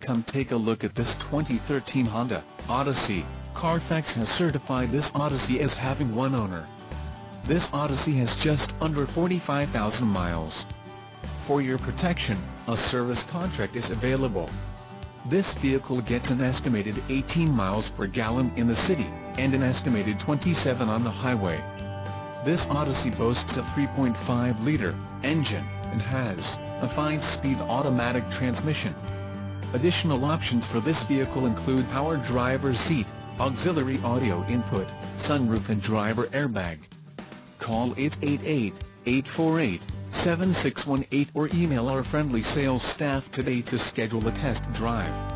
Come take a look at this 2013 Honda Odyssey. Carfax has certified this Odyssey as having one owner. This Odyssey has just under 45,000 miles. For your protection, a service contract is available. This vehicle gets an estimated 18 miles per gallon in the city, and an estimated 27 on the highway. This Odyssey boasts a 3.5-liter engine, and has a 5-speed automatic transmission. Additional options for this vehicle include power driver's seat, auxiliary audio input, sunroof and driver airbag. Call 888-848-7618 or email our friendly sales staff today to schedule a test drive.